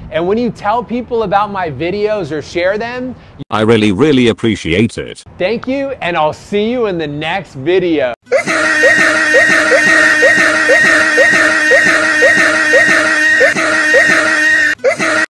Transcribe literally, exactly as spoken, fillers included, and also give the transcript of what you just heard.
And when you tell people about my videos or share them, I really, really appreciate it. thank you, and I'll see you in the next video.